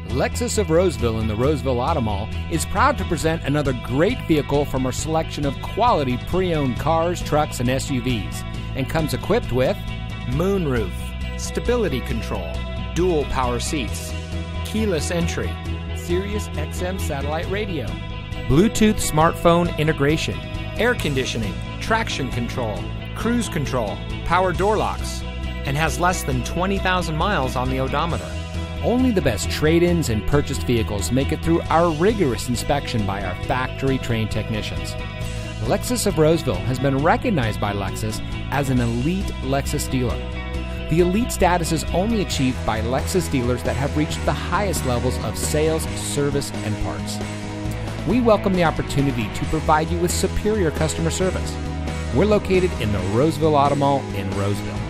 Lexus of Roseville in the Roseville Auto Mall is proud to present another great vehicle from our selection of quality pre-owned cars, trucks, and SUVs, and comes equipped with moonroof, stability control, dual power seats, keyless entry, Sirius XM satellite radio, Bluetooth smartphone integration, air conditioning, traction control, cruise control, power door locks, and has less than 20,000 miles on the odometer. Only the best trade-ins and purchased vehicles make it through our rigorous inspection by our factory-trained technicians. Lexus of Roseville has been recognized by Lexus as an elite Lexus dealer. The elite status is only achieved by Lexus dealers that have reached the highest levels of sales, service, and parts. We welcome the opportunity to provide you with superior customer service. We're located in the Roseville Auto Mall in Roseville.